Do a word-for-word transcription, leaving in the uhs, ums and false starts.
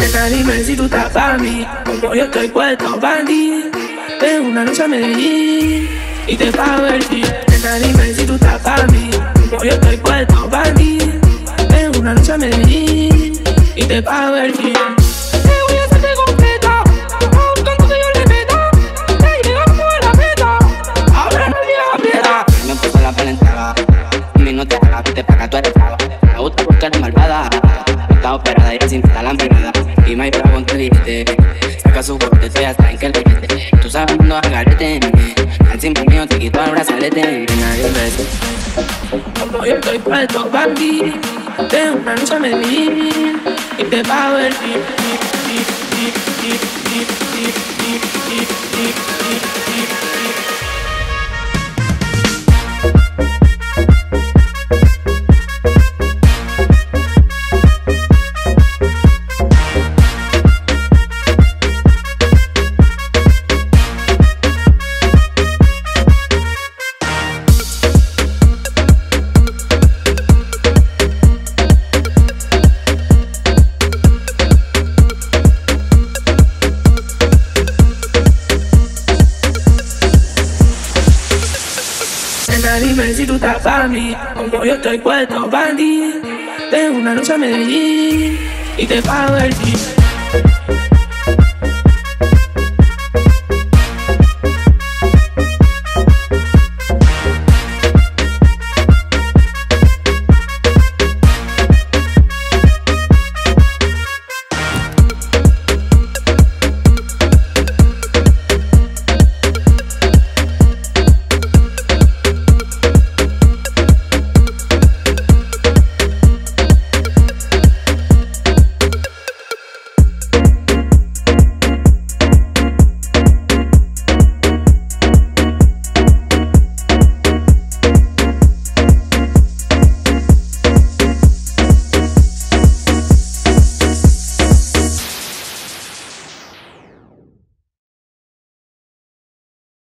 Nena, dime si tú estás para mí, como yo estoy puesto para ti. Ven una noche a Medellín y te pago el fin. Nena, dime si tú estás para mí, como yo estoy puesto para ti. Ven una noche a Medellín y te pago el fin. Te voy a hacerte completa, buscando que yo le meta. Te llegamos a la meta, ahora no llega la piedra. Me puso la palentada, a mí no te hagas, te paga, tú eres brava. Me gusta porque eres malvada, está operada y sin la enfermedad. Y me hay bravo en tu límite, saca su corte, tú ya sabes que el límite. Tú sabes cuando agarrete, al simple mío te quito el brazalete. Nena, dime si como yo estoy puesto para ti. Ven una noche a Medellín y te pago el fin. Dime si tú estás para mí, como yo estoy puesto para ti. Ven una noche a Medellín y te pago el fin.